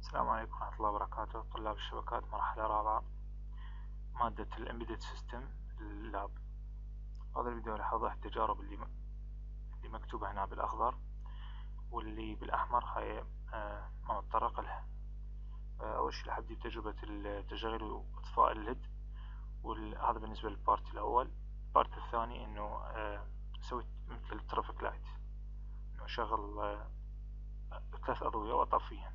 السلام عليكم ورحمة الله وبركاته. طلاب الشبكات مرحلة رابعة، مادة الإمبيدد سيستم اللاب. هذا الفيديو راح أوضح التجارب اللي مكتوبة هنا بالأخضر، واللي بالأحمر هاي ما نتطرق لها. أول شي راح أبدي بتجربة التشغيل وإطفاء الليد، وهذا بالنسبة للبارت الأول. البارت الثاني إنه أسوي مثل الترافيك لايت، إنه أشغل 3 أضوية وأطفيهن.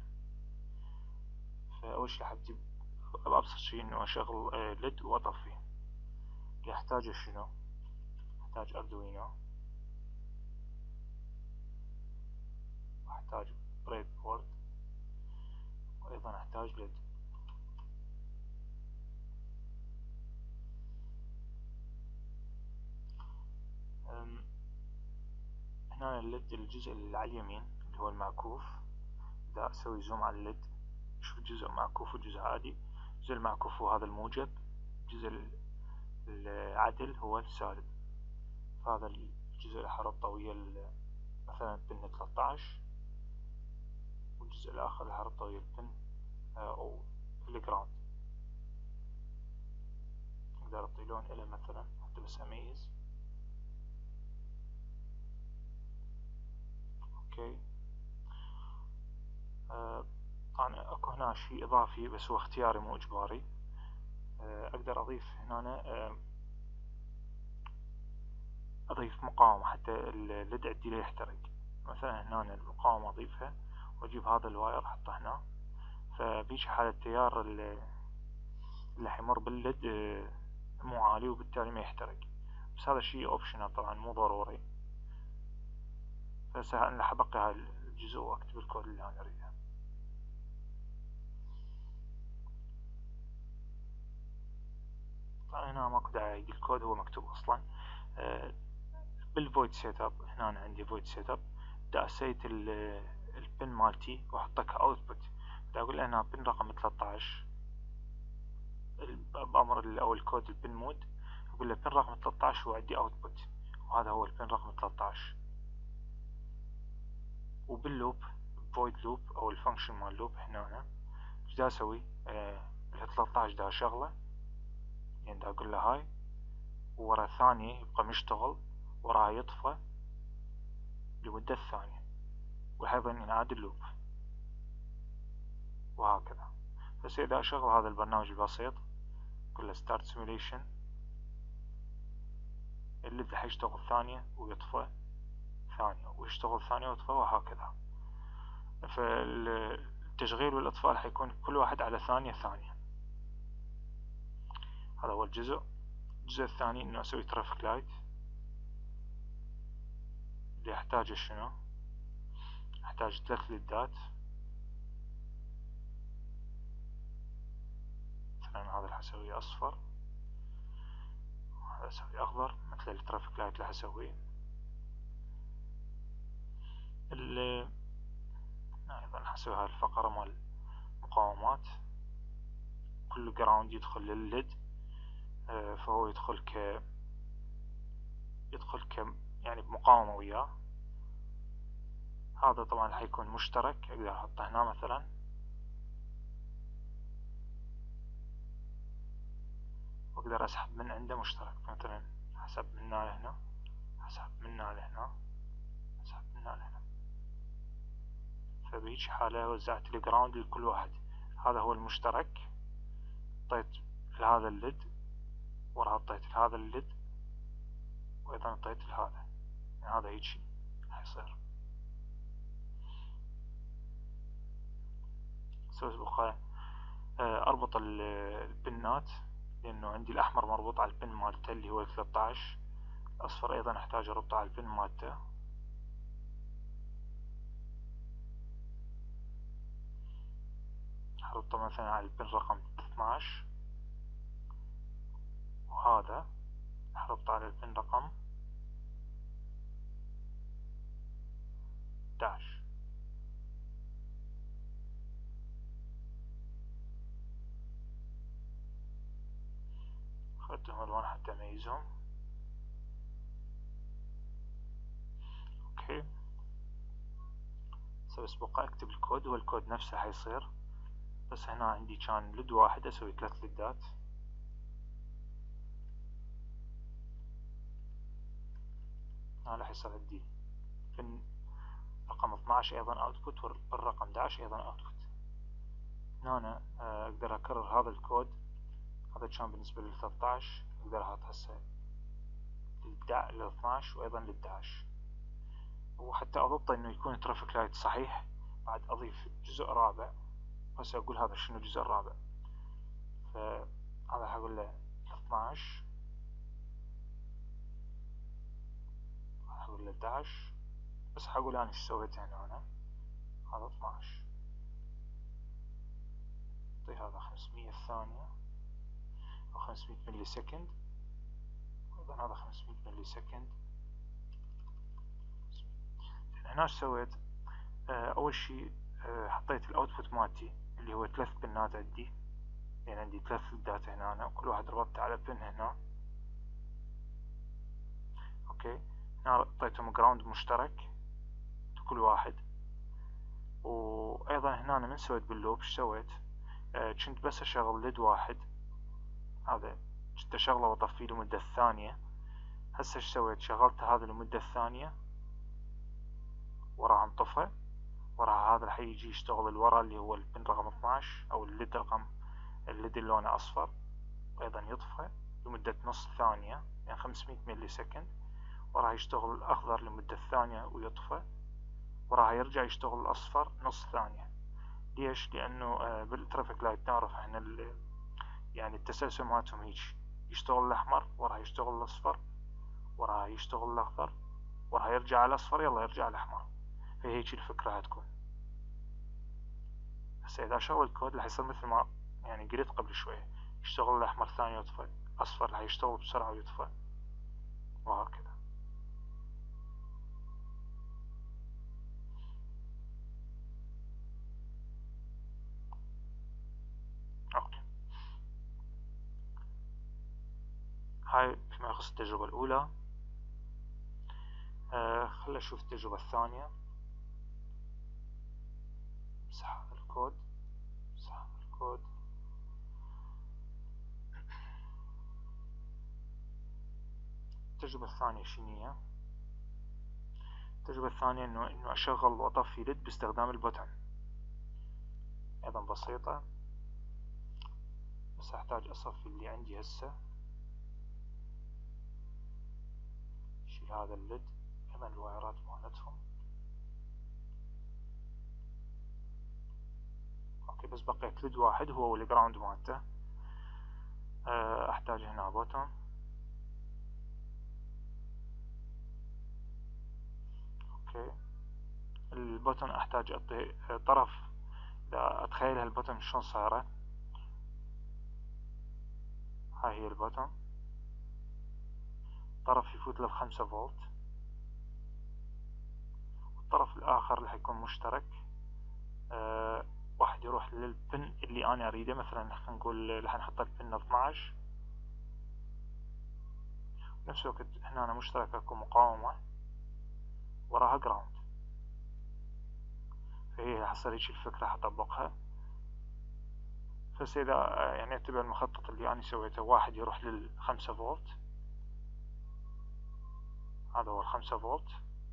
فأول شي راح أبدي بأبسط شي إنه أشغل ليد وأطفيه. اللي أحتاجه شنو؟ أحتاج أردوينو، وأحتاج بريد بورد، وأيضا أحتاج ليد. هنا الليد الجزء اللي على اليمين اللي هو المعكوف. إذا أسوي زوم على الليد شوف الجزء معكوف والجزء عادي. الجزء المعكوف هو هذا الموجب، الجزء العدل هو السالب. فهذا الجزء اللي حربطه ويا مثلا بن 13، والجزء الآخر اللي حربطه ويا البن أو الجراوند. أقدر أعطي لون إلى مثلا حتى بس أميز. أوكي. طبعا اكو هنا شيء اضافي بس هو اختياري مو اجباري. اقدر اضيف هنا اضيف مقاومة حتى الليد عندي لا يحترق. مثلا هنا المقاومة اضيفها واجيب هذا الواير احطه هنا، فبيجي حالة التيار اللي حيمر بالليد مو عالي وبالتالي ما يحترق. بس هذا شيء اوبشنال طبعا مو ضروري. فهسه انا راح ابقي هاي الجزء واكتب الكود اللي انا اريده. طبعا هنا ماكو داعي اعيد الكود، هو مكتوب اصلا. بالفويد سيت اب هنا أنا عندي فويد سيت اب. بدي اسيت البن مالتي واحطه كاوتبوت. بدي اقول له هنا بن رقم 13 بامر او الكود البن مود. اقول له بن رقم 13 هو عندي اوتبوت، وهذا هو البن رقم 13. وباللوب فويد لوب او الفانكشن مال لوب هنا ايش دا اسوي؟ ال 13 دا شغله، يعني دا اقول له هاي، وورا ثانية يبقى مشتغل، وراها يطفى لمدة ثانية، وأيضا ينعاد اللوب، وهكذا. بس إذا أشغل هذا البرنامج البسيط كله start simulation، اللي حيشتغل ثانية ويطفى ثانية ويشتغل ثانية ويطفى، وهكذا. فالتشغيل والإطفاء حيكون كل واحد على ثانية. هذا هو الجزء الثاني، إنه أسوي ترافيك لايت. اللي أحتاجه شنو؟ أحتاج 3 ليدات. مثلا هذا اللي حسويه أصفر، وهذا أسوي أخضر مثل الترافيك لايت اللي حسويه. أيضا حسوي هاي الفقرة مال مقاومات. كل جراوند يدخل للليد، فهو يدخل يعني بمقاومة وياه. هذا طبعا حيكون مشترك، اقدر احطه هنا مثلا، واقدر اسحب من عنده مشترك. مثلا اسحب من هنا لهنا، اسحب من هنا لهنا، اسحب من هنا لهنا. فبهيج حالة وزعت الجراوند لكل واحد. هذا هو المشترك. حطيت لهذا الليد، ورا حطيت لهذا الليد، وايضا حطيت لهذا. يعني هذا هيجي حيصير. سويت بقى اربط البنات، لانه عندي الاحمر مربوط على البن مالته اللي هو 13. الاصفر ايضا احتاج اربطه على البن مالته. احطه مثلا على البن رقم 12، وهذا احطه على البن رقم 11. اخذتهم الوان حتى اميزهم. اوكي. بس بقى اكتب الكود، والكود نفسه حيصير بس هنا عندي كان لد واحد اسوي 3 لدات. هنا راح يصير عندي بن رقم 12 ايضا اوتبوت والرقم 11 ايضا اوتبوت. هنا أنا اقدر اكرر هذا الكود. هذا كان بالنسبة لل 13، اقدر احط هسه لل 12 وايضا لل 11. وحتى اضبط انه يكون ترافيك لايت صحيح بعد اضيف جزء رابع. هسه اقول هذا شنو الجزء الرابع. فهذا حقول له 12، حقول له 11، بس حقول انا ايش سويت هنا. أنا هذا 12 اعطي هذا 500 ثانية او 500 ملي سكند، وايضا هذا 500 ملي سكند. هنا ايش سويت؟ اول شي حطيت الاوتبوت مالتي اللي هو 3 بنات عندي، يعني عندي 3 لدات هنا وكل واحد ربطته على بن هنا. اوكي، هنا اعطيتهم جراوند مشترك كل واحد. وايضا هنا من سويت باللوب ايش سويت؟ كنت بس اشغل ليد واحد، هذا كنت اشغله واطفيه لمدة ثانية. هسه ايش سويت؟ شغلت هذا لمدة ثانية وراح انطفى، وراح هذا راح يجي يشتغل الورا اللي هو البن رقم 12 او الليد الليد اللي لونه اصفر، وايضا يطفى لمدة نص ثانية يعني 500 ملي سكند، وراح يشتغل الاخضر لمدة ثانية ويطفى، وراح يرجع يشتغل الاصفر نص ثانية. ليش؟ لانه بالترافيك لايت نعرف احنا يعني التسلسل مالتهم هيك، يشتغل الاحمر وراح يشتغل الاصفر وراح يشتغل الاخضر وراح يرجع على الاصفر يلا يرجع الاحمر. فهيك الفكرة هتكون. هسه اذا شغل الكود راح يصير مثل ما يعني قلت قبل شوية، يشتغل الاحمر ثاني يطفى، اصفر راح يشتغل بسرعة ويطفى، وهكذا. اوكي، هاي فيما يخص التجربة الأولى. خلنا نشوف التجربة الثانية. امسح هذا الكود، امسح هذا الكود. التجربة الثانية شنو هي؟ التجربة الثانية انه اشغل واطفي ليد باستخدام البوتن. ايضا بسيطة، بس احتاج اصفي اللي عندي هسه. شيل هذا الليد، ايضا الوايرات مالتهم. اوكي، بس بقيت ليد واحد هو الجراوند مالته. احتاج هنا بوتن. اوكي، البوتن احتاج اعطي طرف. اذا اتخيل هالبوتن شلون صايرة، هاي هي البوتن، طرف يفوت له 5 فولت، والطرف الاخر اللي حيكون مشترك واحد يروح للبن اللي انا اريده. مثلا خلينا نقول راح نحط البن 12. نفس الوقت هنا أنا مشترك اكو مقاومة وراها جراوند، فهي راح تصير هيك الفكرة حطبقها. بس اذا يعني اتبع المخطط اللي انا سويته، واحد يروح لل5 فولت، هذا هو ال5 فولت.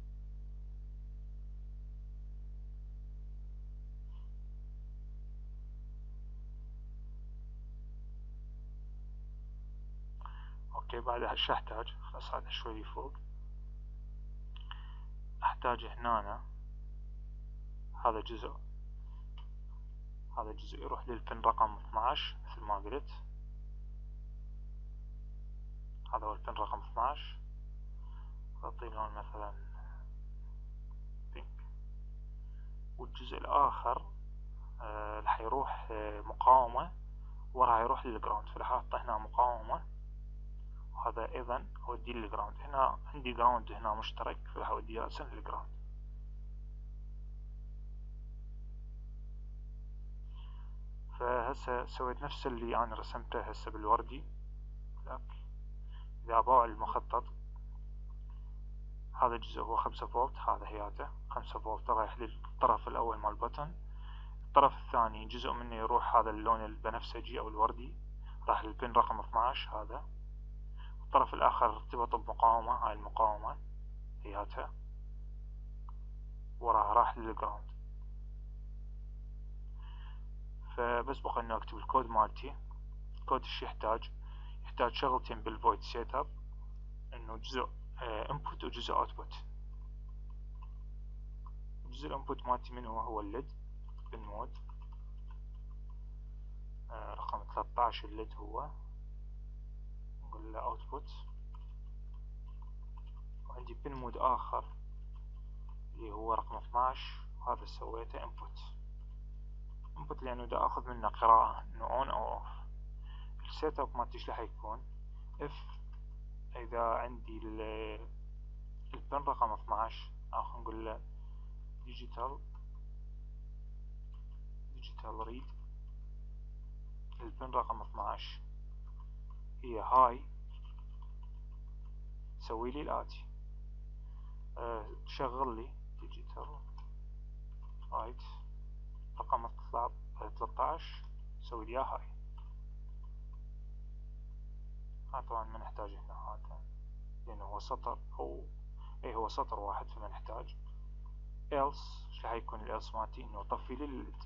اوكي، بعدها ايش احتاج؟ خلاص هذا شوي فوق. احتاج هنا هذا جزء، هذا الجزء يروح للبن رقم 12 مثل ما قلت. هذا هو البن رقم 12، اعطيه لون مثلا بينك. والجزء الاخر راح يروح مقاومة وراح يروح للجراوند، فراح احط هنا مقاومة، وهذا ايضا اوديه للجراوند. هنا عندي جراوند هنا مشترك، فراح اوديه رأسا للجراوند. فهسه سويت نفس اللي انا رسمته هسه بالوردي. اذا اباع المخطط، هذا الجزء هو 5 فولت، هذا هياته 5 فولت رايح للطرف الاول مال البوتن. الطرف الثاني جزء منه يروح هذا اللون البنفسجي أو الوردي، راح للبن رقم 12 هذا. الطرف الآخر ارتبط بمقاومة، هاي المقاومة هياتها، وراها راح للجراوند. فبس بقى انه اكتب الكود مالتي. الكود ايش يحتاج شغلتين بالفويد سيت اب، انه جزء انبوت وجزء اوتبوت. جزء الانبوت مالتي من هو الليد بالمود رقم 13 الليد هو، نقول له اوتبوت. وعندي بن مود اخر اللي هو رقم 12، هذا سويته انبوت لانه دا اخذ منه قراءة انه اون او اوف. السيت اب مالتي ايش راح يكون؟ اف اذا عندي البن رقم 12 نقول له ديجيتال ريد، البن رقم 12 هي هاي، سوي لي الآتي، شغل لي ديجيتال رايت رقم 13، سوي لي هاي. طبعا ما نحتاج هنا هذا لأنه هو سطر، أو هو سطر واحد، فما نحتاج. else ايش راح يكون الelse مالتي؟ انه طفي لي الليد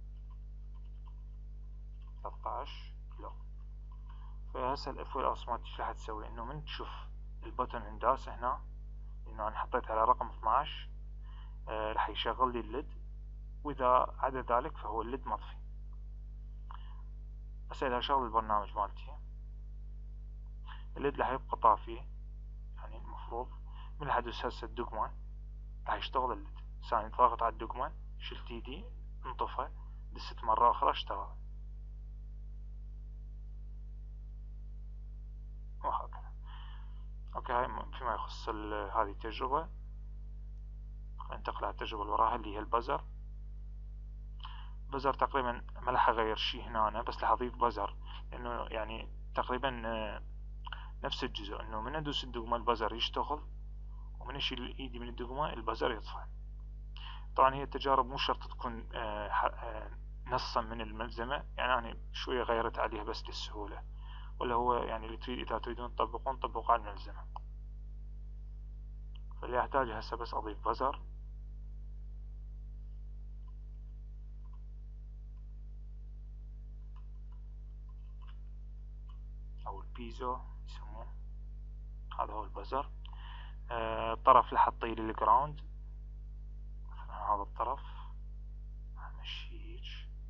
13 لو. فهسه الاف والelse مالتي ايش راح تسوي؟ انه من تشوف البutton انداس هنا، لانه انا حطيت على رقم 12 راح يشغل لي الليد، واذا عدا ذلك فهو الليد مطفي. هسه اذا شغل البرنامج مالتي الليد راح يبقى طافي، يعني المفروض من راح ادوس هسه الدقمة راح يشتغل الليد. ثاني ضغط على الدقمة، شلت ايدي، انطفى، دست مرة اخرى اشتغل، وهكذا. اوكي، هاي فيما يخص هذه التجربة. انتقل على التجربة اللي وراها اللي هي البزر. بزر تقريبا ما راح اغير شي هنا، بس راح اضيف بزر لانه يعني تقريبا نفس الجزء، انه من ادوس الدقمة البزر يشتغل، ومن اشيل ايدي من الدقمة البزر يطفى. طبعا هي التجارب مو شرط تكون نصا من الملزمة، يعني أنا شوية غيرت عليها بس للسهولة، ولا هو يعني اللي إذا تريدون تطبقون طبقوا على الملزمة. فاللي أحتاج هسه بس أضيف بزر، أو البيزو يسموه، هذا هو البزر. الطرف اللي حطيه للجراوند، مثلا هذا الطرف همشي هيج،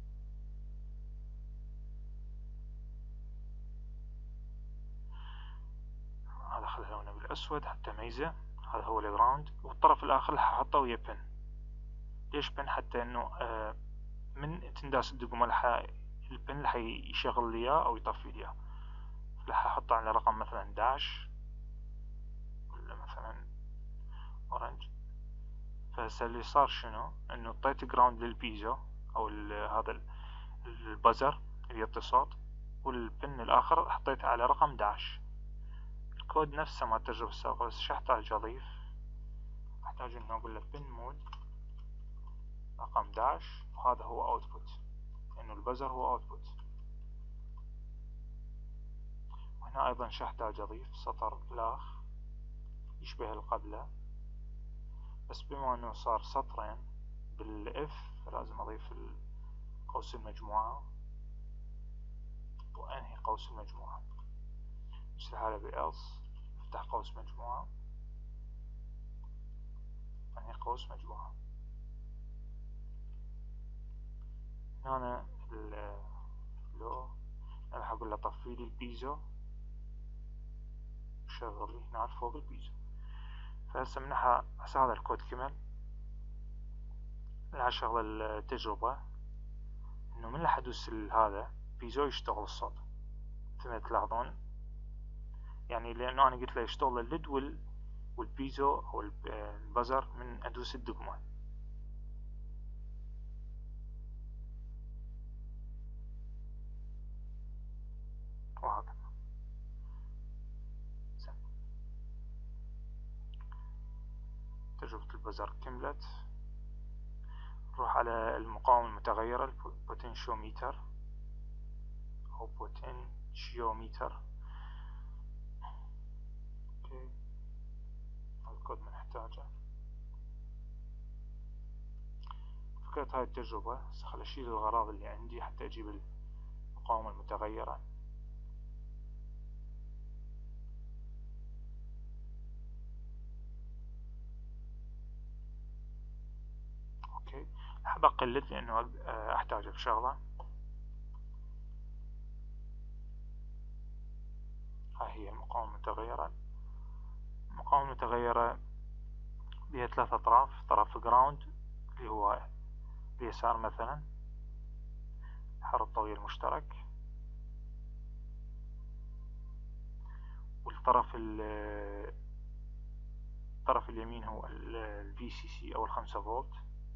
هذا خليه لونه بالأسود حتى ميزة، هذا هو الجراوند. والطرف الآخر اللي ححطه ويا بن. ليش بن؟ حتى إنه من تنداس الدقمة البن اللي حيشغل لي اياه او يطفي لي اياه. راح احطه على رقم مثلا 11 ولا مثلا اورنج. فهسه اللي صار شنو؟ انه اعطيت جراوند للبيزو او هذا البزر اللي يعطي صوت، والبن الاخر حطيته على رقم 11. الكود نفسه مال التجربة السابقة، بس شو احتاج اضيف؟ احتاج انه اقول له بن مود رقم 11، وهذا هو اوتبوت، لانه البزر هو اوتبوت. وهنا ايضا شو احتاج اضيف؟ سطر لاخ يشبه القبله، بس بما انه صار سطرين بالاف فلازم اضيف قوس المجموعة وانهي قوس المجموعة. نشرح على بإلس، نفتح قوس مجموعة، انهي قوس مجموعة. هنا لو انا راح اقول له طفي لي البيزو، شغل لي هنا فوق البيزو. فهسه من هذا الكود كمل. راح اشغل التجربة، انه من راح ادوس هذا بيزو يشتغل الصوت، مثل ما تلاحظون، يعني لانه انا قلت له يشتغل الليد والبيزو او البزر من ادوس الدقمة. وهكذا. تجربة البزر كملت. نروح على المقاومة المتغيرة البوتنشيوميتر أو بوتنشيوميتر. اوكي، الكود ما نحتاجه. فكرة هاي التجربة خل أشيل الأغراض اللي عندي حتى أجيب المقاومة المتغيرة. اوكي، أحب أقلد لأنه أحتاجه بشغلة. هاي هي المقاومة المتغيرة. المقاومة المتغيرة بها 3 أطراف، طرف جراوند اللي هو اليسار مثلا، الحر الطويل المشترك، والطرف الطرف اليمين هو ال VCC أو 5 فولت.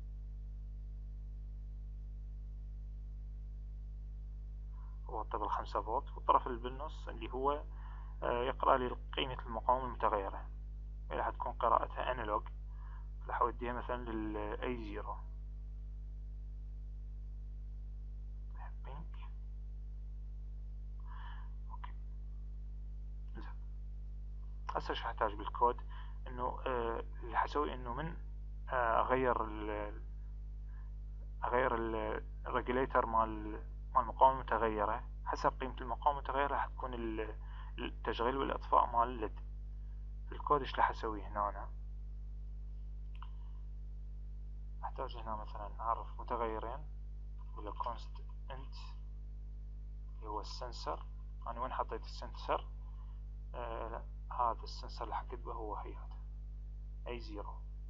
هو طبعا 5 فولت، والطرف اللي بالنص اللي هو يقرأ لي قيمة المقاومة المتغيرة، اللي حتكون قراءتها أنالوج، راح أوديها مثلا لل A0. بينك. أوكي، زين. هسه شو هحتاج بالكود؟ إنه اللي حسوي إنه من أغير الريجوليتر مال المقاومة المتغيرة حسب قيمة المقاومة المتغيرة، راح تكون التشغيل والإطفاء مال الليد. الكود ايش راح اسوي هنا؟ أنا احتاج هنا مثلا اعرف متغيرين، ولا const int اللي هو السنسر. انا وين حطيت السنسر؟ هذا السنسر اللي حكتبه هو هذا A0.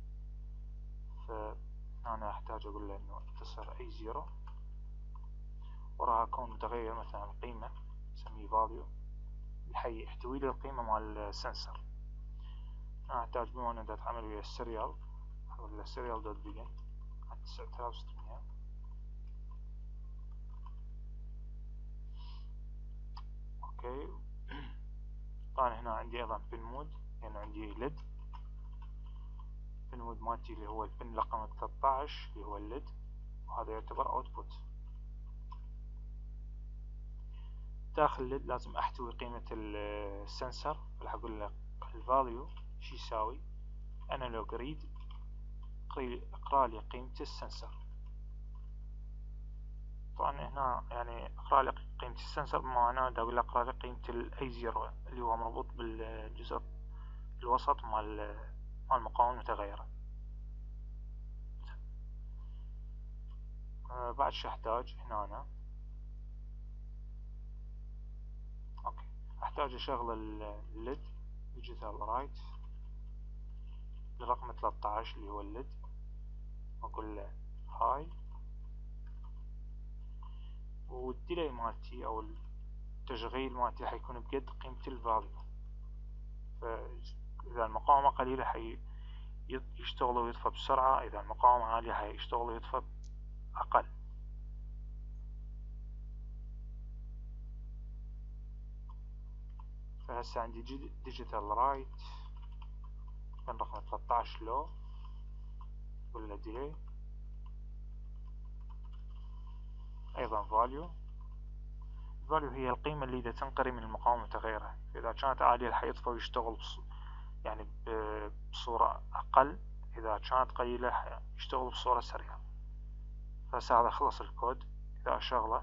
فأنا احتاج اقول له انه اختصر A0، وراها كون متغير مثلا قيمة نسميه value الحي يحتوي لي القيمة مال السنسر. أنا أحتاج بما أنه أتعامل ويا السيريال، ولا serial دوت begin 9600. أوكي. طبعا هنا عندي أيضا بن مود، لأن عندي ليد. بن مود مالتي اللي هو البن رقم 13 اللي هو الليد، وهذا يعتبر أوتبوت. داخل الليد لازم أحتوي قيمة السنسر، راح أقول له الفاليو شي يساوي انالوج ريد، اقرأ لي قيمة السنسر. طبعا هنا يعني اقرأ لي قيمة السنسر، بما أنا أقول له اقرأ لي قيمة الاي 0 اللي هو مربوط بالجزء الوسط مال المقاومة المتغيرة. بعد شو احتاج هنا؟ أنا اوكي، احتاج اشغل الليد ديجيتال رايت لرقم 13 اللي هو الليد، واقول له هاي، والديلي مالتي او التشغيل مالتي حيكون بقد قيمة الفاليو. فاذا المقاومة قليلة يشتغل ويطفى بسرعة، اذا المقاومة عالية حيشتغل ويطفى اقل. فهسه عندي ديجيتال رايت من رقم 13 لو، ولا ديلي ايضا فاليو. الفاليو هي القيمة اللي إذا تنقري من المقاومة المتغيرة، إذا كانت عالية راح يطفى ويشتغل يعني بصورة أقل، إذا كانت قليلة يشتغل بصورة سريعة. فهسه هذا خلص الكود. إذا أشغله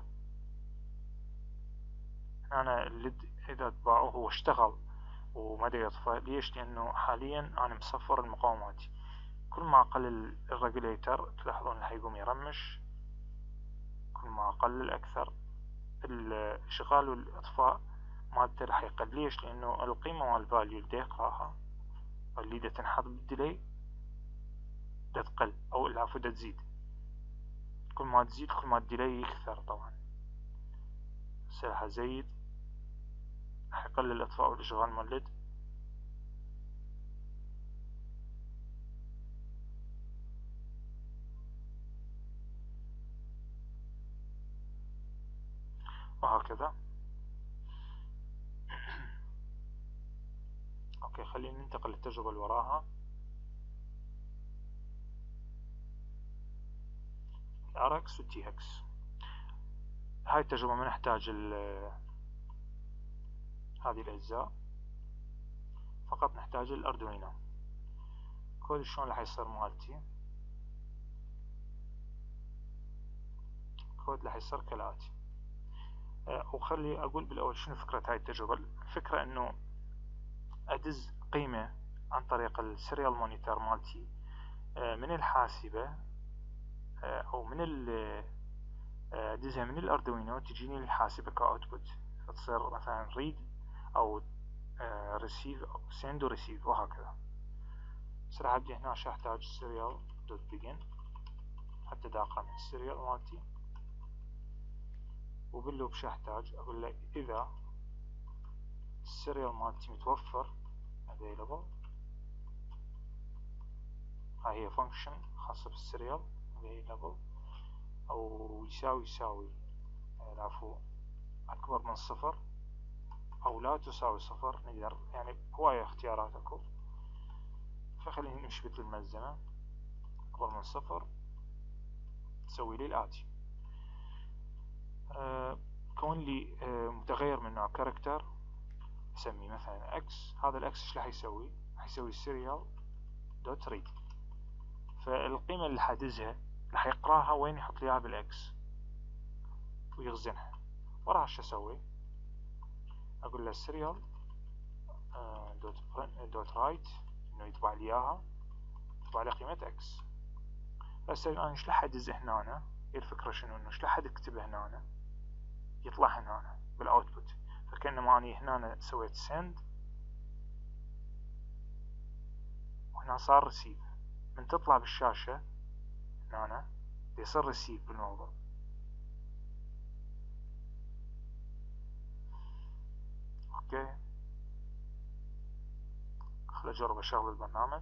أنا الليد إذا تباعه هو اشتغل وما يطفى. ليش؟ لأنه حاليا أنا مصفر المقاومات. كل ما أقلل الريجوليتر تلاحظون انه يقوم يرمش، كل ما أقلل أكثر الإشغال والإطفاء مالته راح يقل. ليش؟ لأنه القيمة مال الفاليو اللي يقراها اللي دا تنحط بالديلي دا تقل، أو العفو دا تزيد. كل ما تزيد كل ما الديلي يكثر. طبعا هسه راح أزيد، راح يقلل الإطفاء والإشغال مال الليد. وهكذا. أوكي، خلينا ننتقل للتجربة اللي وراها. RX و TX. هاي التجربة ما نحتاج هذه الأجزاء، فقط نحتاج الأردوينو. كود شلون راح يصير مالتي؟ كود راح يصير كالآتي. وخلي أقول بالأول شنو فكرة هاي التجربة. الفكرة إنه أدز قيمة عن طريق السيريال مونيتور مالتي من الحاسبة، أو من أدزها من الأردوينو تجيني للحاسبة كأوتبوت، فتصير مثلا ريد أو ريسيف أو سند وريسيف وهكذا. بس راح أبدي هنا راح أحتاج سيريال دوت بيجن حتى داقة من السيريال مالتي، وباللوب شو أحتاج؟ أقول له إذا السيريال مالتي متوفر available، هاي هي فانكشن خاصة بالسيريال available، أو يساوي العفو أكبر من صفر أو لا تساوي صفر. نقدر يعني هواية اختيارات أكو، فخلينا نمشي مثل الملزمة. أكبر من صفر تسوي لي الآتي: كون لي متغير من نوع كاركتر أسميه مثلا اكس. هذا الاكس ايش راح يسوي؟ راح يسوي serial دوت read، فالقيمة اللي حدزها راح يقراها وين يحط لي اياها بالاكس ويخزنها. وراح شو اسوي؟ اقول له serial دوت write انه يطبع لي اياها، يطبع لي قيمة اكس. هسه انا ايش راح ادز هنا؟ هي الفكرة شنو؟ انه ايش راح اكتبه هنا يطلع هنا بالاوتبوت. فكأنما اني هنا سويت send وهنا صار receive. من تطلع بالشاشة هنا يصير receive بالموضوع. اوكي، خل اجرب اشغل البرنامج.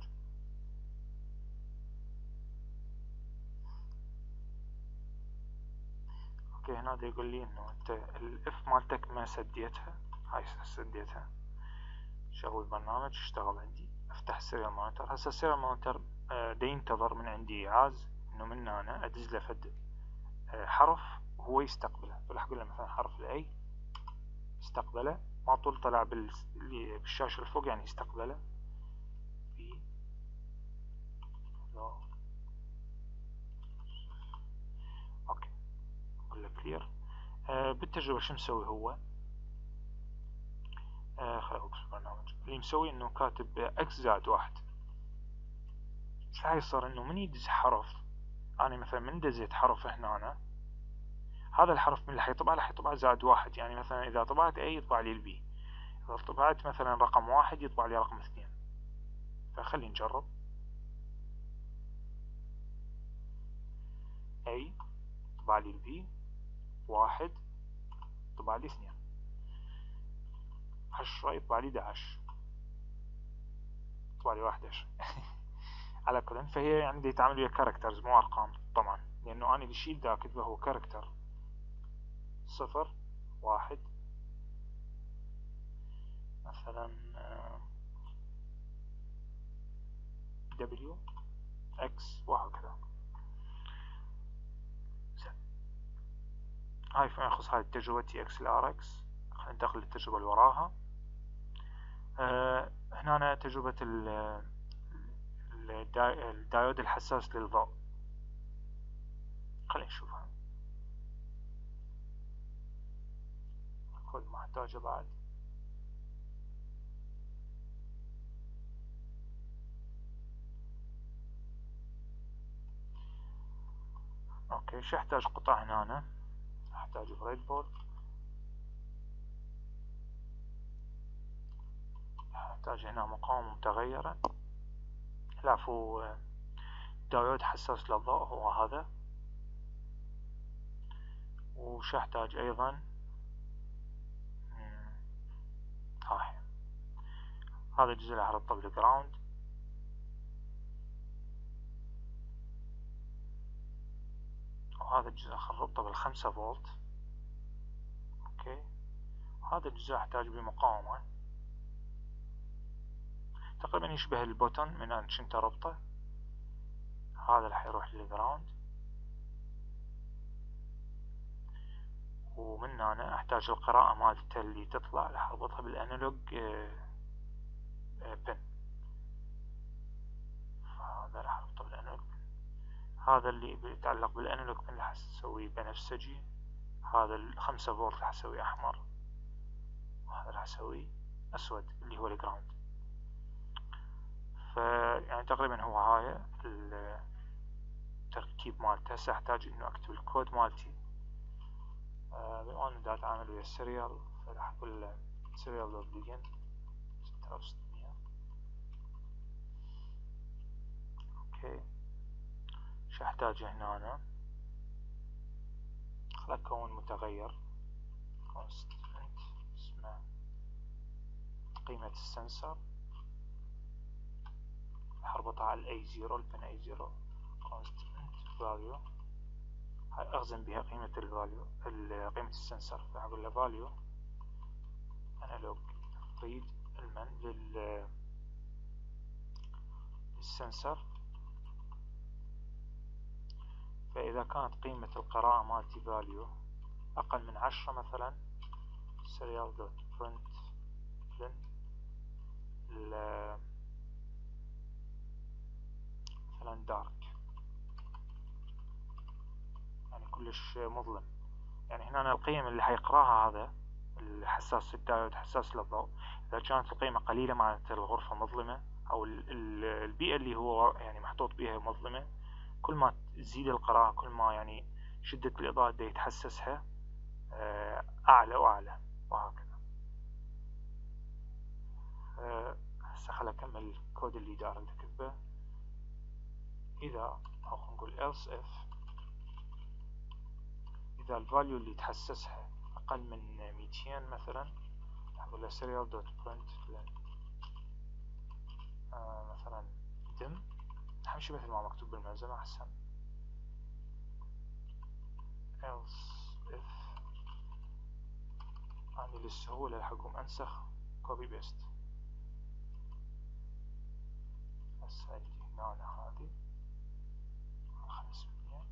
اوكي، هنا دا يقول لي انه انت الاف مالتك ما سديتها. هاي سديتها. شغل البرنامج اشتغل عندي. افتح السيريال مونيتور. هسه السيريال مونيتور دا ينتظر من عندي ايعاز انه من هنا ادز له فد حرف وهو يستقبله. فراح اقول له مثلا حرف الاي استقبله، ما طول طلع بالشاشة الفوق يعني استقبله. بي اوكي، اقول له كلير. بالتجربة شو مسوي هو؟ خليني اوقف البرنامج. اللي مسوي انه كاتب اكس زائد واحد. ايش راح يصير؟ انه من يدز حرف، انا مثلا من دزيت حرف هنا، هذا الحرف من اللي حيطبع راح يطبع زائد واحد. يعني مثلا اذا طبعت اي يطبع لي البي، اذا طبعت مثلا رقم واحد يطبع لي رقم اثنين. فخلي نجرب. اي طبع لي البي، واحد طبع لي اثنين، 10 يطبع لي 11، يطبع لي 11. على كل، فهي يعني دي يتعامل ويا كاركترز مو ارقام طبعا، لانه انا الشيء دا كتبه هو كاركتر. صفر، واحد، مثلا دبليو اكس وهكذا. هاي فيما يخص هاي التجربة تي اكس الار اكس. خلينا ننتقل للتجربة اللي وراها. هنا تجربة الدايود الحساس للضوء. خلينا نشوفها. الكود ما احتاجه بعد. اوكي، شو احتاج قطع هنا؟ احتاج بريد بورد، احتاج هنا مقاومة متغيرة. العفو، دايود حساس للضوء هو هذا. وش احتاج ايضا؟ هاي هذا الجزء اللي حرطه بالجراوند، وهذا الجزء خربطه بالخمسة فولت. اوكي، وهذا الجزء احتاج بمقاومة تقريبا يشبه البوتن من ان كنت ربطه. هذا راح يروح للجراوند. ومن هنا احتاج القراءة مالته اللي تطلع راح اربطها بالانالوج بن، فهذا راح اربطه بالانالوج بن. هذا اللي بيتعلق بالانالوج بن راح اسويه بنفسجي، هذا 5 فولت راح اسويه احمر، وهذا راح اسويه اسود اللي هو الجراوند. يعني تقريبا هو هاي التركيب مالته. هسه احتاج انه اكتب الكود مالتي. بما انه دا اتعامل ويا السيريال فراح اقول له serial dot begin 6600. اوكي، شو احتاجه هنا؟ أنا خل اكون متغير constant اسمه قيمة السنسر، راح اربطها على A0 البن A0 constant value، هاي اخزن بها قيمة الفاليو قيمة السنسر. راح اقول له value analog read المن للسنسر. فإذا كانت قيمة القراءة مالتي value أقل من 10 مثلا serial dot print مثلا dark، يعني كلش مظلم. يعني هنا القيم اللي حيقراها هذا الحساس الدايود حساس للضوء، إذا كانت القيمة قليلة معناته الغرفة مظلمة، أو البيئة اللي هو يعني محطوط بها مظلمة. كل ما تزيد القراءة كل ما يعني شدة الإضاءة دا يتحسسها أعلى وأعلى، وهكذا. هسه خل أكمل الكود اللي داير أكتبه. إذا أو خلينا نقول else if إذا الفاليو اللي تحسسها أقل من 200 مثلا، نقول له serial dot print مثلا dim، همشي مثل ما مكتوب بالملزمة أحسن. else if عندي للسهولة راح أقوم أنسخ copy paste. هسه أجي هنا هذه 500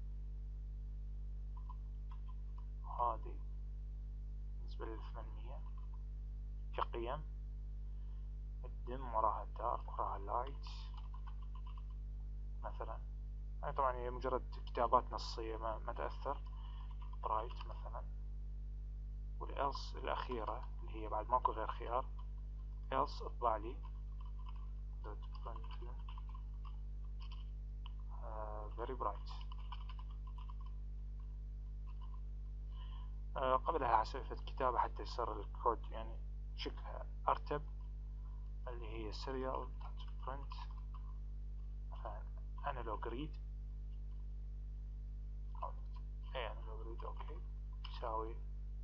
وهذه بالنسبة لل 800 كقيم. الدم وراها الدارك وراها اللايت مثلا، يعني طبعا هي مجرد كتابات نصية ما تأثر. برايت مثلا، والإلس الأخيرة اللي هي بعد ماكو غير خيار إلس اطبع لي very bright. قبلها هسوي كتابة حتى يصير الكود يعني شكلها أرتب، اللي هي serial print مثلا analog read analog read اوكي يساوي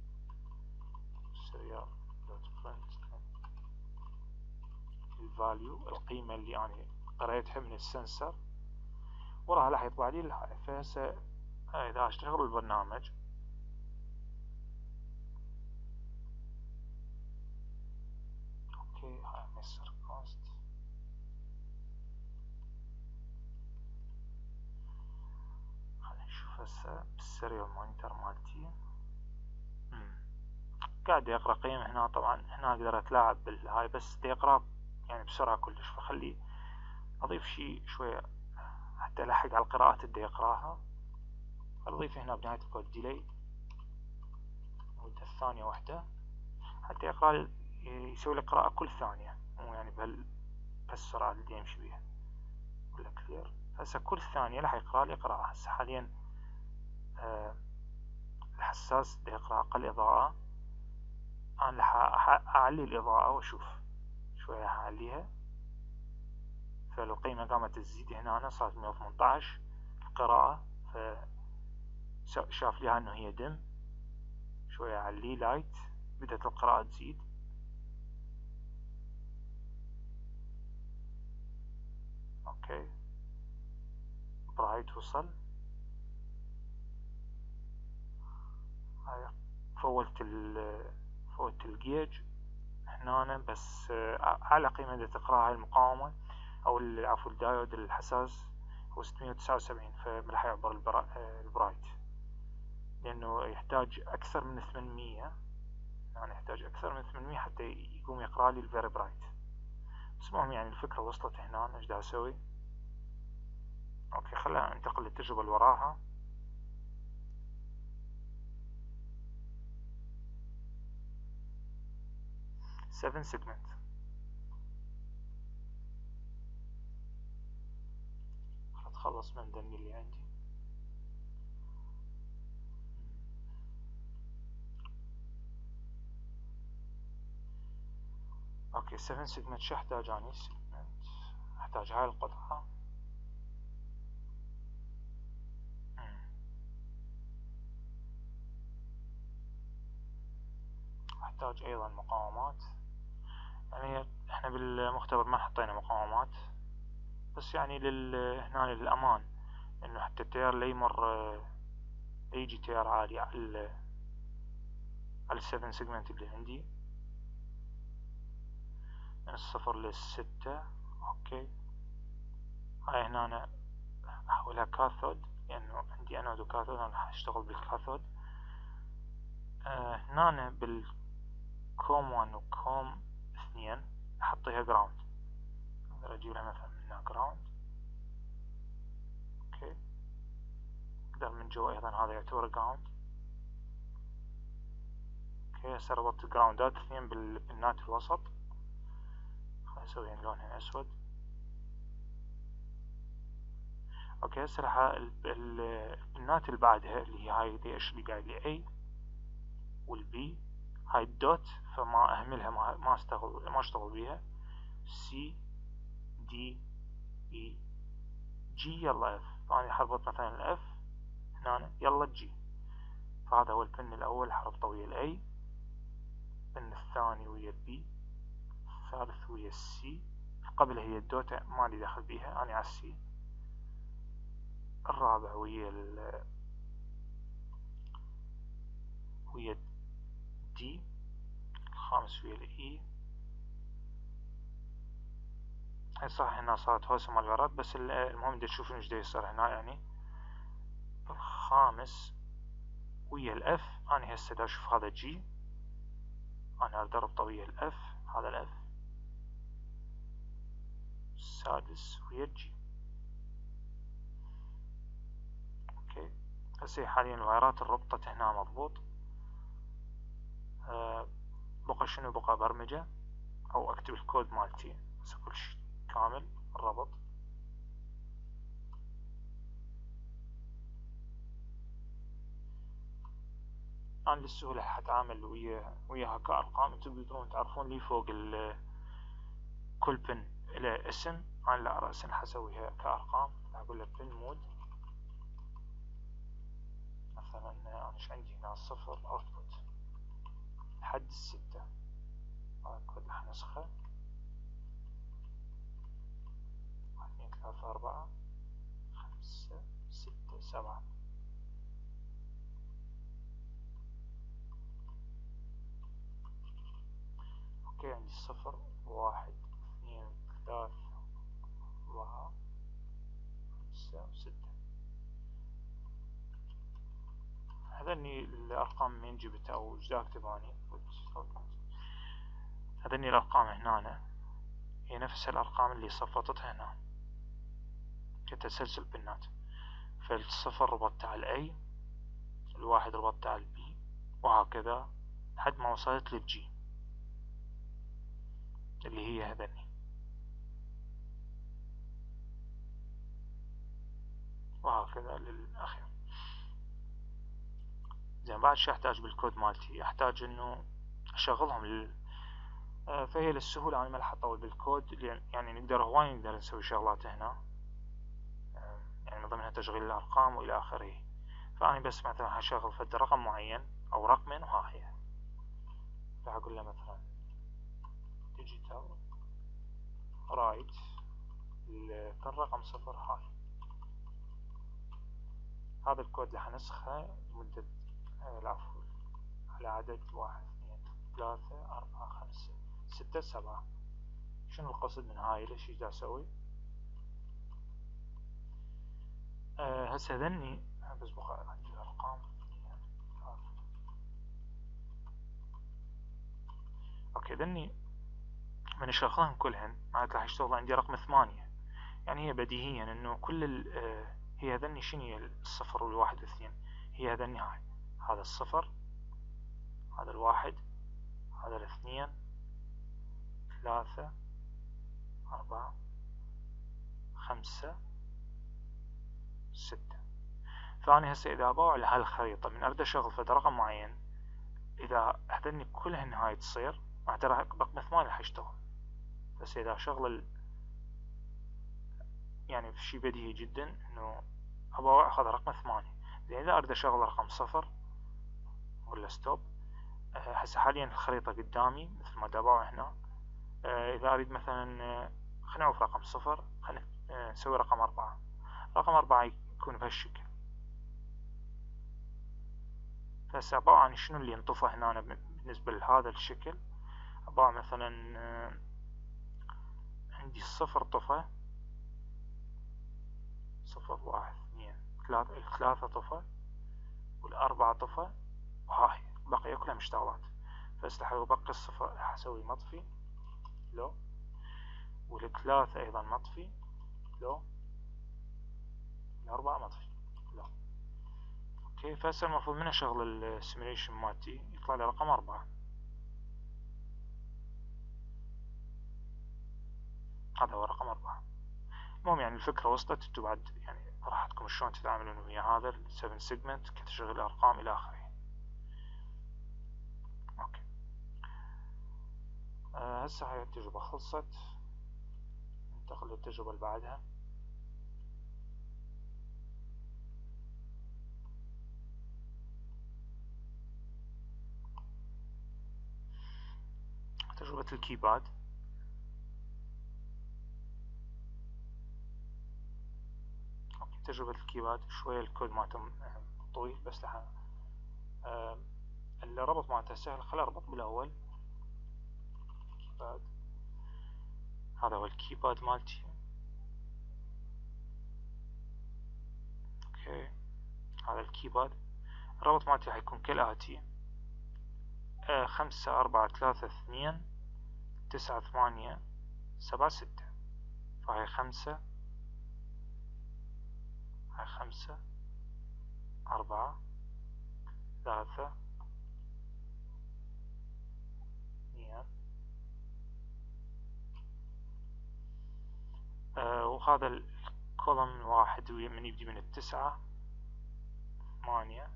serial print الفاليو القيمة اللي أنا قريتها من السنسر، وراها راح يطبع لي الهاي. فهسه إذا أشتغل البرنامج اوكي هاي مصر كوست. خلينا نشوف هسه بالسيريال مونيتر مالتي قاعد يقرأ قيم هنا. طبعا هنا اقدر اتلاعب بالهاي بس يقرأ يعني بسرعة كلش، فخلي اضيف شي شوية حتى الحق على القراءات اللي يقراها. اضيف هنا بنهاية الكود ديلي مدة ثانية واحدة حتى يقرأ يسوي لي قراءة كل ثانية، مو يعني بهالسرعة اللي يمشي بيها. ولا كلير هسه كل ثانية راح يقرأ لي قراءة. هسه حاليا الحساس دا يقرأ أقل إضاءة، أنا راح أعلي الإضاءة وأشوف شوية أعليها. فلو القيمة قامت تزيد هنا أنا صارت 118 القراءة، فشاف ليها أنه هي دم. شوية أعليه لايت بدأت القراءة تزيد. أوكي برايت وصل. هاي فولت الجيج هنا بس أعلى قيمة دا تقرأها المقاومة أو عفوا الدايود الحساس هو 679، فراح يعبر البرايت. لأنه يحتاج أكثر من 800، يعني يحتاج أكثر من 800 حتى يقوم يقرأ لي الفيري برايت. بس المهم يعني الفكرة وصلت هنا. ايش دا أسوي؟ أوكي، خلينا ننتقل للتجربة اللي وراها. seven segment. أتخلص من الدني اللي عندي. اوكي 7 سيجمنت. شو احتاج اني؟ سيجمنت احتاج هاي القطعة. احتاج ايضا مقاومات. يعني احنا بالمختبر ما حطينا مقاومات، بس يعني هنا للامان، انه حتى التيار لا يمر، يجي تيار عالي على السفن سيجمنت اللي عندي من 0 ل6. اوكي، هاي هنا أنا احولها كاثود، لانه عندي انود وكاثود. انا راح اشتغل بالكاثود. هنا أنا بالكوم 1 وكوم 2 احطيها جراوند. اقدر اجيب لها مثلا من هنا جراوند. اوكي، اقدر من جوا ايضا هذا يعتبر جراوند. اوكي، هسه ربطت جراوندات اثنين بالبنات الوسط. خليني اسويهن لونهن اسود. اوكي، هسه راح البنات اللي بعدها اللي هي هاي دي ايش اللي قاعد لي A والبي، هاي الدوت فما اهملها، ما اشتغل بيها. C D E G يلا F. فاني حربط مثلا الF هنا يلا G. فهذا هو البن الاول حربطه ويا الA، البن الثاني ويا البي، الثالث ويا السي. قبل هي الدوتا ما لي دخل بيها، أنا على السي. الرابع ويا الدي. الخامس ويا الإي. هاي صح هنا صارت هوسة مال الوراد، بس المهم دا تشوفون ايش دا يصير هنا. يعني الخامس ويا الأف. أنا هسه دا أشوف هذا جي، أنا أقدر أربطه ويا الأف، هذا الأف. السادس ويا الجي. اوكي، هسه حاليا الوايرات ربطت هنا مضبوط. بقى شنو؟ بقى برمجة او اكتب الكود مالتي. هسه كل شي كامل الربط. انا للسهولة حتعامل وياها كارقام. انتم تقدرون تعرفون لي فوق كل بن الى اسم. انا لا، رأسا حسويها كارقام. اقول له بن مود مثلا. انا ايش عندي هنا؟ 0 اوتبوت لحد 6. هذا الكود راح نسخه. 1 2 3 4 5 6 7. اوكي، عندي 0 1 2 3 4 5 و6. هذني الأرقام من جبتها أو ايش دا أكتب أني؟ هذني الأرقام هنا هي نفس الأرقام اللي صفطتها هنا كتسلسل بنات. فالصفر ربطتها على الأي، الواحد ربطتها على البي، وهكذا لحد ما وصلت للجي اللي هي هذني. وهكذا للأخير. زين، بعد شو أحتاج بالكود مالتي؟ أحتاج إنه أشغلهم فهي للسهولة أنا ما راح أطول بالكود، يعني نقدر نسوي شغلات هنا، يعني من ضمنها تشغيل الأرقام وإلى آخره. فأنا بس مثلا هشغل فد رقم معين أو رقمين، وها هي راح أقول له مثلا digital write الرقم 0 هاي. هذا الكود راح نسخه لمدة العفو على عدد 1 2 3 4 5 6 7. شنو القصد من هاي؟ ليش دا أسوي؟ هسه ذني بس بقى عندي الأرقام. هذني من اشغلهم كلهن معناته راح يشتغل عندي رقم 8. يعني هي بديهيا انه كل هي هذني شنو هي الصفر والواحد والاثنين؟ هي هذني هاي، هذا الصفر، هذا الواحد، هذا الاثنين، 3، 4، 5، 6. فأنا هسه إذا أباوع على هالخريطة من أريد أشغل فد رقم معين، إذا هذني كلهن هاي تصير معناته رقم 8 راح يشتغل. بس إذا أشغل يعني في شي بديهي جدا إنه أباوع أخذ رقم 8. زين إذا أريد أشغل رقم 0 ولا ستوب، هسه حاليا الخريطة قدامي مثل ما داباوع هنا. إذا أريد مثلا خلينا نعوف رقم 0، خلينا نسوي رقم 4. رقم 4 يكون بهالشكل. فهسه عبارة عن شنو اللي انطفى هنا بالنسبة لهذا الشكل. عبارة مثلا عندي الصفر طفى، 0، 1، 2، 3، الثلاثة طفى، والأربعة طفى، وهاي بقية كلها مشتغلات. فهسه راح أبقي الصفر راح أسوي مطفي لو، والثلاثة أيضا مطفي لو، الأربعة مطفي لو. اوكي، فهسه المفروض من أشغل السيميليشن مالتي يطلع لي رقم 4. هذا هو رقم 4. المهم يعني الفكرة وصلت. انتو بعد يعني راحتكم شلون تتعاملون ويا هذا ال 7 سيجمنت كتشغيل أرقام إلى آخره. اوكي، هسه هاي التجربة خلصت، ننتقل للتجربة اللي بعدها. تجربة الكيباد. تجربة الكيباد شوية الكود مالته طويل، بس لها الربط مالته سهل. خل اربط بالاول كيباد. هذا هو الكيباد مالتي. اوكي، هذا الكيباد. الربط مالتي حيكون كالآتي: 5، 4، 3، 2، 9، 8، 7، 6. فهي 5، هاي 5، 4، 3، 2. وهذا الكولوم واحد من يبدي من 9، 8،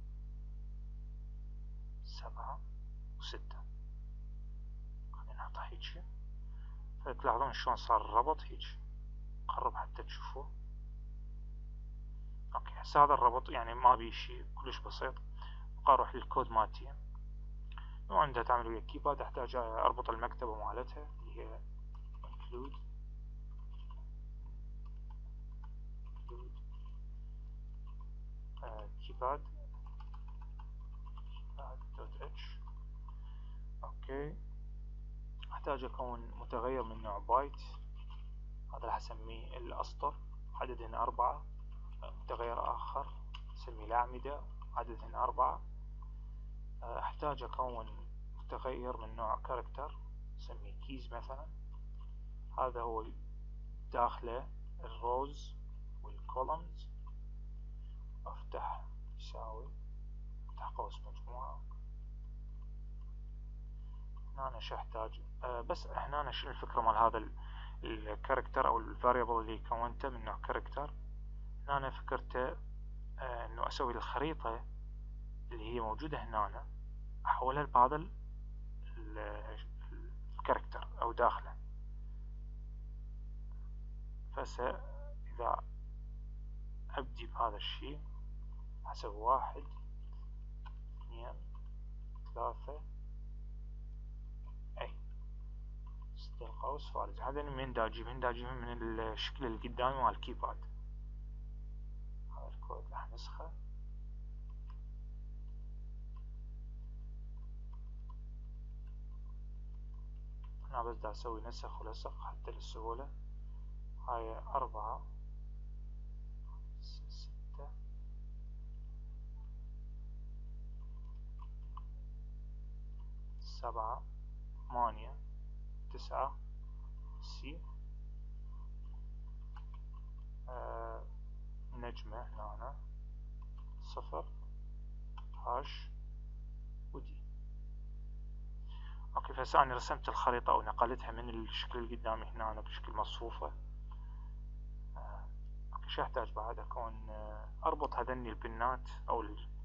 7، و6. خلينا نحط هيجي. فتلاحظون شلون صار الربط هيجي. قرب حتى تشوفوه. اوكي، هسه هذا الربط يعني ما بيه شي، كلش بسيط. اروح للكود مالتي. لو عندها تعمل ويا الكيباد احتاج اربط المكتبة مالتها اللي هي include كيباد .h. اوكي، احتاج اكون متغير من نوع بايت. هذا راح اسميه الاسطر، عددهن 4. متغير اخر اسميه الاعمدة، عددهن 4. احتاج اكون متغير من نوع كاركتر اسميه كيز مثلا. هذا هو داخله الروز والكولمز. افتح يساوي، افتح قوس مجموعة. هنا شو احتاج؟ بس هنا شنو الفكرة مال هذا الكاركتر او الفاريبل اللي كونته من نوع كاركتر؟ هنا فكرته انه اسوي الخريطة اللي هي موجودة هنا احولها بهذا الكاركتر او داخله. فهسه اذا ابدي بهذا الشيء اسوي 1، 2، 3، اي 6 القوس فارج. هذا من دا اجيبهن من الشكل اللي قدامي مال الكيباد. هذا الكود راح نسخه. أنا بس دا أسوي نسخ ولصق حتى للسهولة. هاي 4، 6، 7، 8 9 سي نجمة هنا 0 هاش ودي. اوكي، فهسه انا رسمت الخريطة او نقلتها من الشكل اللي قدامي هنا بشكل مصفوفة. اوكي، شو احتاج بعد؟ اكون اربط هذني البنات او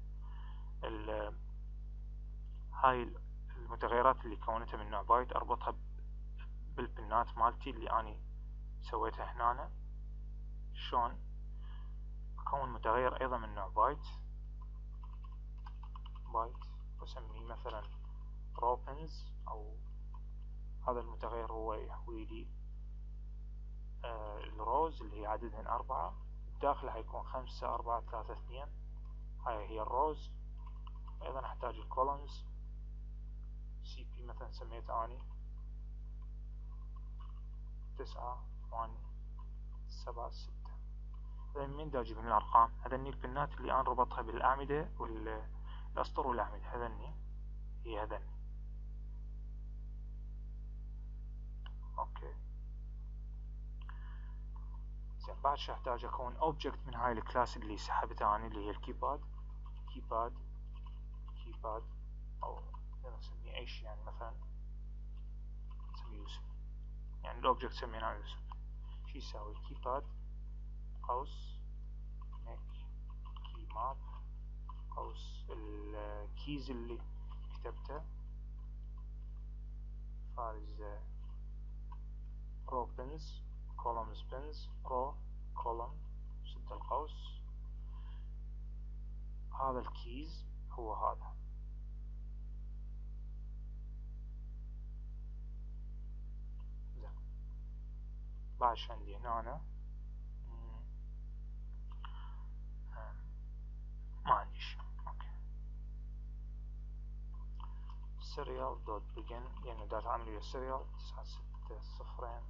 هاي المتغيرات اللي كونتها من نوع بايت، اربطها بالبنات مالتي اللي اني سويتها هنا. شلون؟ اكون متغير ايضا من نوع بايت واسميه مثلا روبنز، او هذا المتغير هو يحوي لي الروز اللي هي عددهن 4، داخلها هيكون 5 4 3 2. هاي هي الروز. ايضا احتاج الكولمز سي بي مثلا سميته اني 9 8 7 6. من دا اجيب الارقام؟ هذني البنات اللي انا ربطها بالاعمدة والاسطر والاعمدة، هذني هي هذني. اوكي، زين. بعد شو احتاج؟ اكون اوبجكت من هاي الكلاس اللي سحبتها اني اللي هي الكيباد او نسميه اي شيء، يعني مثلا نسميه يوسف، يعني الاوبجكت سميناه يوسف. شو يساوي؟ كيباد قوس ميك كي ماب قوس الكيز اللي كتبته فارز رو بنز columns بنز رو column سد القوس. هذا الكيز هو هذا. زين. بعد شو عندي هنا؟ ما عندي شيء. اوكي، serial دوت begin يعني داتا عملية serial 9 6 0.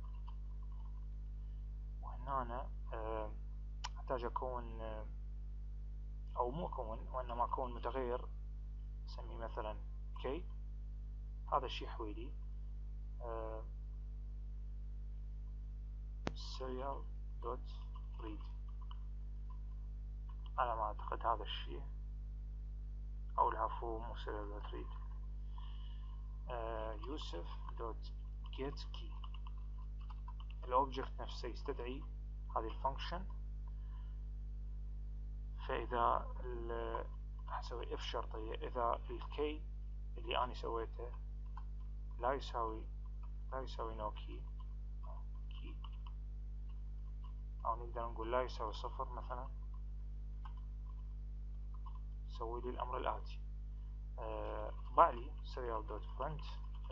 وهنا احتاج اكون او مو اكون، وانما اكون متغير اسميه مثلا كي. هذا الشيء يحوي لي serial دوت read. على ما اعتقد هذا الشيء، او العفو مو serial دوت read، يوسف دوت get key. الاوبجكت نفسه يستدعي هذه الفانكشن. فاذا حسوي اف شرطية، اذا الكي اللي اني سويته لا يساوي نو كي او نقدر نقول لا يساوي 0 مثلا، سوي لي الامر الاتي: طبع لي serial دوت print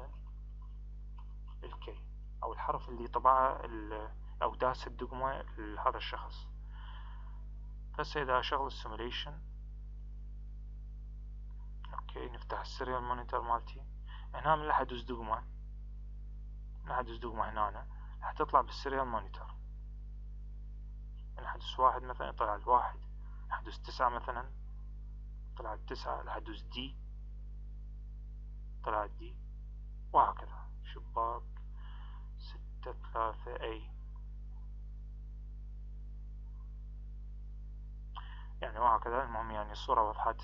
الكي او الحرف اللي طبعه او داس الدقمة لهذا الشخص. هسه اذا اشغل السيموليشن، اوكي، نفتح السيريال مونيتور مالتي. هنا من راح ادوس دقمة، هنا راح تطلع بالسيريال مونيتور. راح ادوس 1 مثلا يطلع الواحد، راح ادوس 9 مثلا طلع 9، راح ادوس دي طلع دي، وهكذا. شباك 6 3 اي، يعني وهكذا. المهم يعني الصورة وضحت.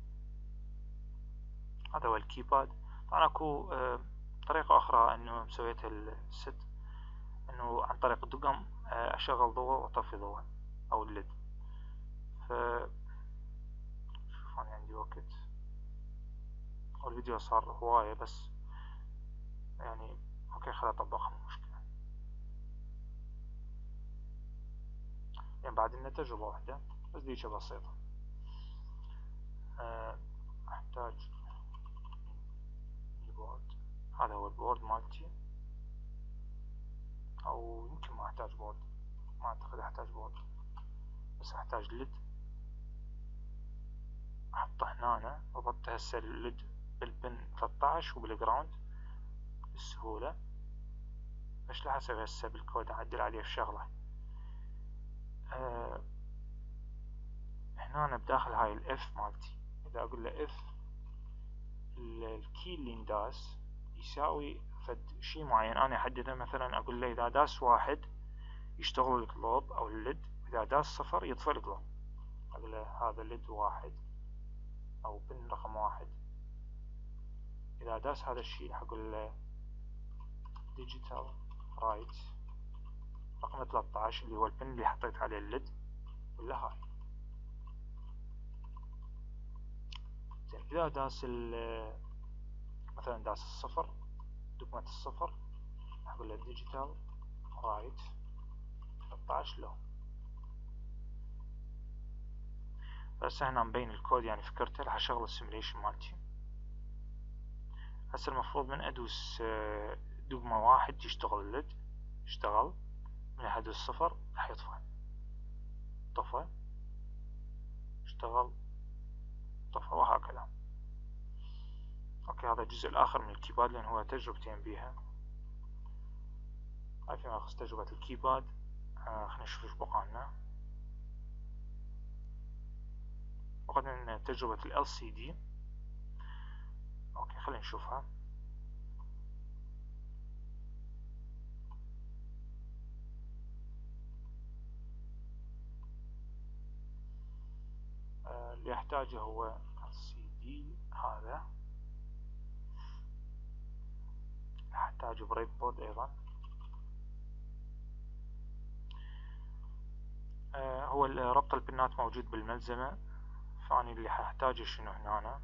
هذا هو الكيباد. طبعا اكو طريقة اخرى انه مسويتها الست، انه عن طريق الدقم اشغل ضوء واطفي ضوء او الليد. ف شوف انا عندي وقت، والفيديو صار هواية بس يعني اوكي خليني اطبقها، مو مشكلة. يعني بعد لنا تجربة واحدة بس ديشة بسيطة. احتاج البورد. هذا هو البورد مالتي، او يمكن ما احتاج بورد، ما اعتقد احتاج بورد، بس احتاج ليد احطه هنا. ربطت هسه الليد بالبن 13 وبالجراوند بسهولة. ايش راح اسوي هسه بالكود؟ اعدل عليه في شغلة. هنا أنا بداخل هاي الاف مالتي، اذا اقول له اف الكي اللي نداس يساوي فد شي معين أنا أحدده، مثلا أقول له إذا داس 1 يشتغل الجلوب أو الليد، إذا داس 0 يطفئ الجلوب. أقول له هذا ليد 1 أو بن رقم 1. إذا داس هذا الشي راح أقول له ديجيتال رايت رقم 13 اللي هو البن اللي حطيت عليه الليد، ولا هاي. زين إذا داس مثلا داس 0 دقمة 0 راح أقول له ديجيتال رايت 13 لو. هسه هنا مبين الكود يعني فكرته. راح أشغل السيميليشن مالتي. هسه المفروض من أدوس دقمة 1 يشتغل الليد، اشتغل. من أدوس 0 راح يطفى، طفى، اشتغل، طفى، وهكذا. اوكي هذا الجزء الآخر من الكيباد لأن هو تجربتين بيها. هاي فيما يخص تجربة الكيباد. خلينا نشوف ايش بقى لنا. وقد تجربة ال LCD. اوكي خلينا نشوفها. اللي يحتاجه هو LCD هذا. يحتاج بريد بورد أيضا. هو ربط البنات موجود بالملزمة. فاني اللي ححتاجه شنو هنا.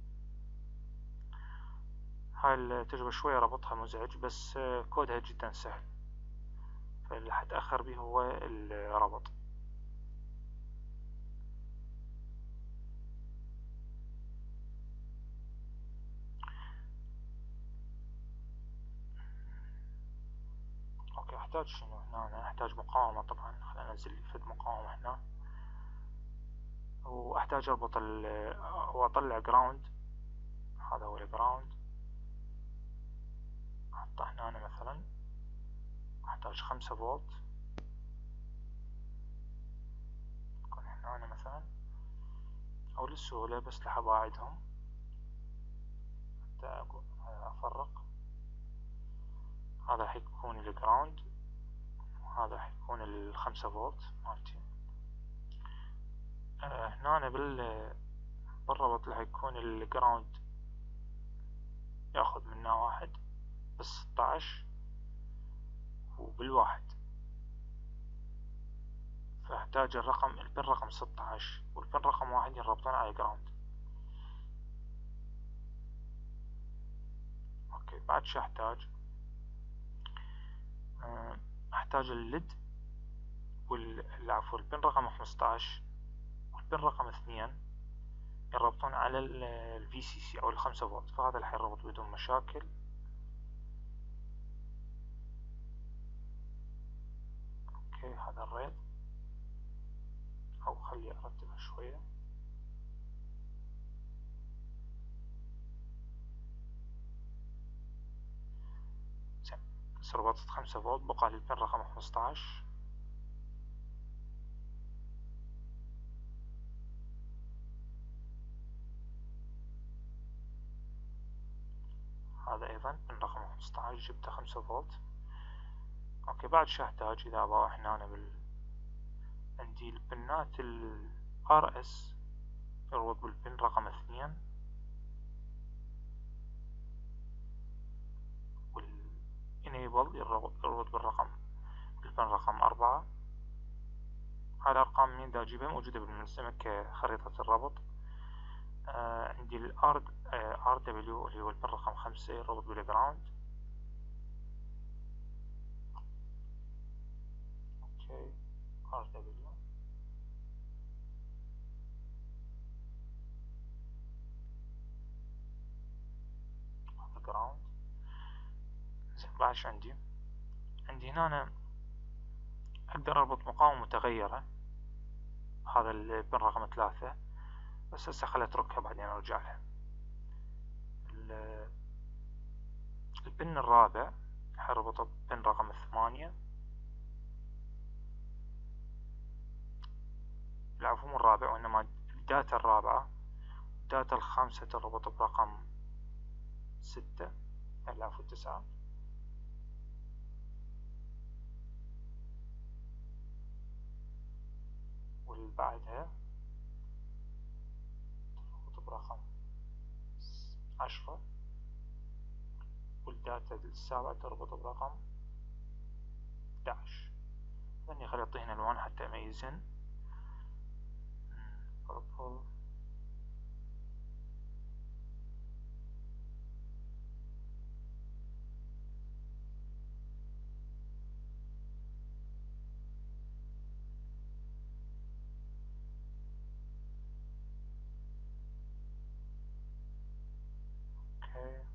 هاي التجربة شوية ربطها مزعج بس كودها جدا سهل، فاللي حتأخر به هو الربط. اوكي احتاج شنو هنا. احتاج مقاومة طبعا. خلينا انزل لي فد مقاومة هنا، واحتاج اربط واطلع جراوند. هذا هو الجراوند. احطه هنا مثلا. احتاج 5 فولت يكون هنا مثلا، او للسهولة بس لح اباعدهم حتى افرق. هذا حيكون الجراوند، وهذا حيكون ال5 فولت مالتي. هنا بالربط اللي حيكون الجراوند ياخذ منا 1 بال16 وبال1، فاحتاج البن رقم 16 والبن رقم 1 ينربطون على الجراوند. اوكي بعد شو احتاج. احتاج الليد عفوا البن رقم 15 والبن رقم 2 يربطون على ال VCC او ال5 فولت، فهذا اللي حيربط بدون مشاكل. اوكي هذا الريد، او خلي ارتبها شوية. زين هسه ربطت 5 فولت، بقى لي البن رقم 15. هذا ايضا بن رقم 15 جبته 5 فولت. اوكي بعد شو احتاج. اذا بروح هنا عندي البنات ال RS يربط بالبن رقم 2، وال Enable يربط بالبن رقم 4. هاي الأرقام مين دا أجيبها موجودة بالملزمة كخريطة الربط. عندي ال RW اللي هو البن رقم 5 يربط بالجراوند. اوكي RW جراوند. زين بعد شو عندي هنا أنا أقدر أربط مقاومة متغيرة. هذا البن رقم 3 بس هسه خلي أتركها بعدين أرجع لها. البن الرابع حربطه ببن رقم 8. العفو مو الرابع وإنما الداتا الرابعة. الداتا الخامسة تربط برقم 6. العفو 9 واللي بعدها تربط برقم 10 والداتا السابعة تربط برقم 11. لأني خلي أعطيه هنا ألوان حتى أميزهن. purple اوكي.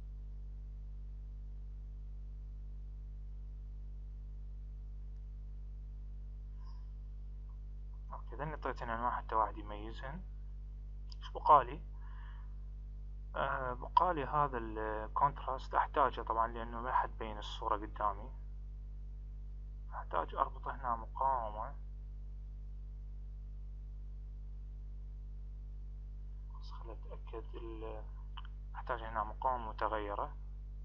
اوكي ذني اعطيتهن ألوان حتى واحد يميزهن. ايش بقالي؟ بقالي هذا الكونتراست احتاجه طبعا لانه ما حد بين الصورة قدامي. احتاج اربط هنا مقاومة، بس خليني اتأكد. احتاج هنا مقاومة متغيرة.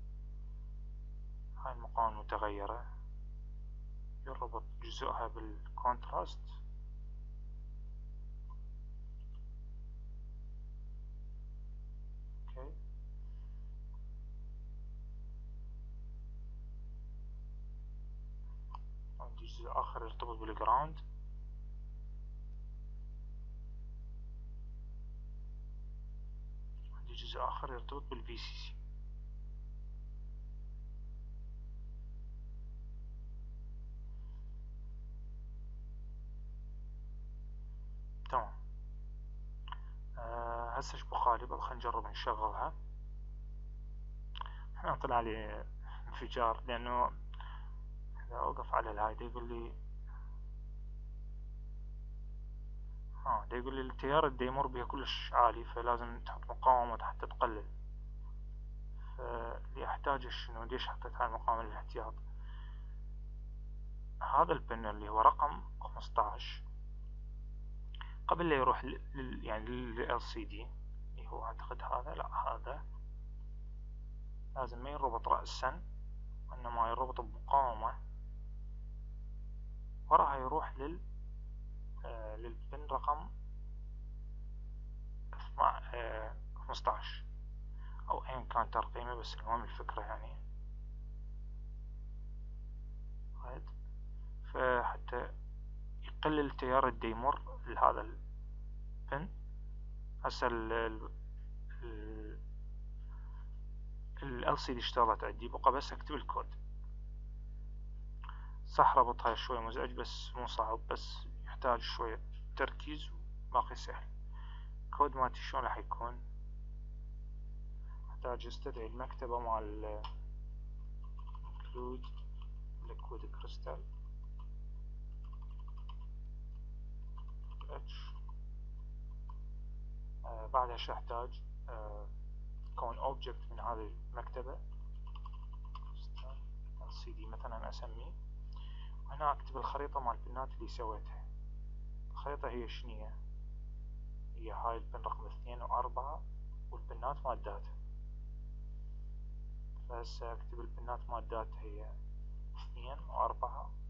هاي المقاومة المتغيرة يربط جزءها بالكونتراست. اوكي عندي جزء اخر يرتبط بالجراوند. عندي جزء اخر يرتبط بالفي سي سي. تمام. هسه ايش بقالي؟ بل خلينا نجرب نشغلها. احنا طلع لي انفجار لانه اذا اوقف على الهاي يقول لي يقول لي التيار اللي يمر بها كلش عالي، فلازم تحط مقاومة حتى تقلل. فاللي احتاجه شنو؟ ليش حطيت هاي المقاومة للاحتياط؟ هذا البن اللي هو رقم 15 قبل لا يروح يعني لل LCD اللي هو اعتقد هذا، لا هذا لازم ما يربط رأسا وإنما يربط بمقاومة وراها يروح للبن رقم 15 أو أيا كان ترقيمه، بس المهم الفكرة يعني. فحتى يقلل التيار اللي يمر لهذا البن. هسه ال LCD اشتغلت عندي، بقى بس اكتب الكود. صح ربطها شوي مزعج بس مو صعب، بس يحتاج شوية تركيز وباقي سهل. الكود مالتي شلون راح يكون؟ احتاج استدعي المكتبة مال include liquid crystal h. بعدها شو احتاج؟ كون object من هذه المكتبة LCD مثلا اسميه، وهنا اكتب الخريطة مال البنات اللي سويتها. الخريطة هي شنية؟ هي هاي البن رقم 2 و4 والبنات مال داتا. فهسه اكتب البنات مال داتا هي 2 و4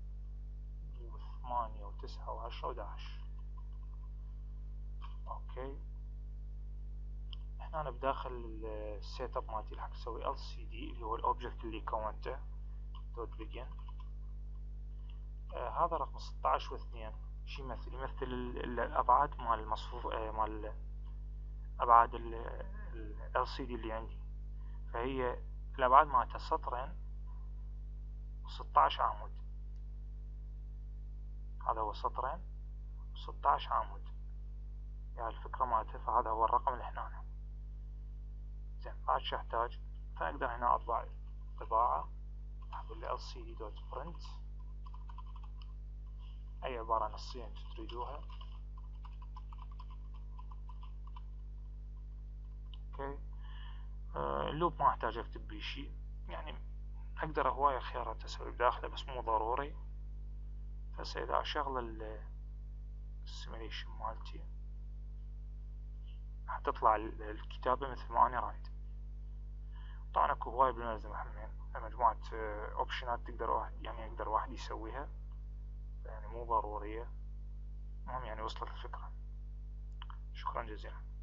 و8 و9 و10 و11. اوكي. هنا بداخل السيت اب مالتي راح اسوي LCD اللي هو الاوبجكت اللي كونته دوت بيجن. هذا رقم 16 و2 شي يمثل؟ يمثل الابعاد مال المصفوف مال ابعاد ال LCD اللي عندي. فهي الابعاد مالتها سطرين و16 عمود. هذا هو سطرين و16 عمود يعني الفكرة مالته. فهذا هو الرقم اللي هنا. زين بعد شو احتاج؟ فاقدر هنا اطبع طباعة. اقول له LCD.print اي عبارة نصية انتم تريدوها. اوكي. اللوب ما احتاج اكتب بيه شي، يعني اقدر هواية خيارات اسوي بداخله بس مو ضروري. هسه اذا اشغل السيميليشن مالتي راح تطلع الكتابة مثل ما انا رايد. طبعا اكو هواي بالملزمة همين، مجموعة اوبشنات تقدر واحد يعني يقدر واحد يسويها، يعني مو ضرورية. المهم يعني وصلت الفكرة. شكرا جزيلا.